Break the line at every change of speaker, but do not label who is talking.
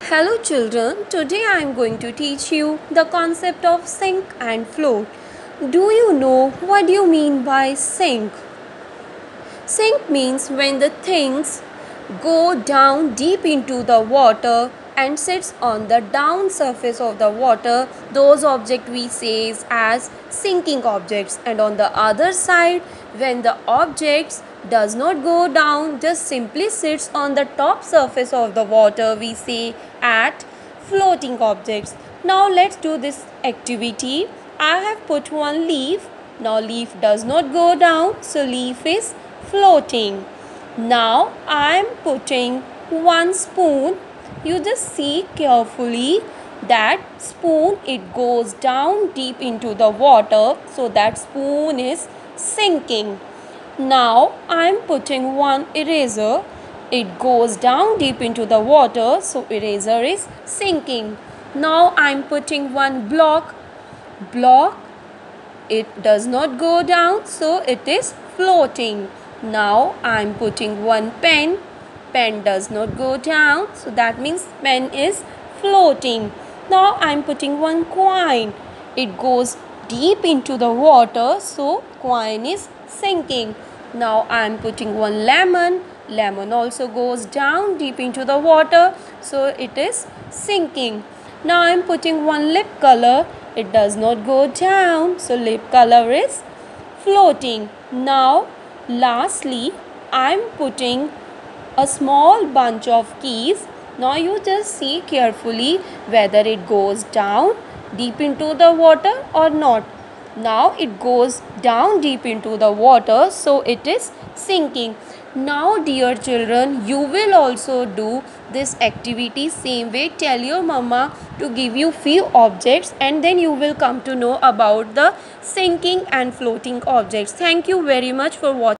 Hello children, today I am going to teach you the concept of sink and float. Do you know what you mean by sink? Sink means when the things go down deep into the water and sits on the down surface of the water, those objects we say as sinking objects. And on the other side, when the objects does not go down, just simply sits on the top surface of the water, we say at floating objects. Now let's do this activity. I have put one leaf. Now leaf does not go down, so leaf is floating. Now I am putting one spoon. You just see carefully that spoon, it goes down deep into the water, so that spoon is sinking. Now I am putting one eraser. It goes down deep into the water, so eraser is sinking. Now I am putting one block. It does not go down, so it is floating. Now I am putting one pen. Pen does not go down, so that means pen is floating. Now I am putting one coin. It goes deep into the water, so coin is sinking. Now I am putting one lemon. Lemon also goes down deep into the water, so it is sinking. Now I am putting one lip color. It does not go down, so lip color is floating. Now lastly, I am putting a small bunch of keys. Now you just see carefully whether it goes down deep into the water or not. Now it goes down deep into the water, so it is sinking. Now dear children, you will also do this activity same way. Tell your mama to give you few objects and then you will come to know about the sinking and floating objects. Thank you very much for watching.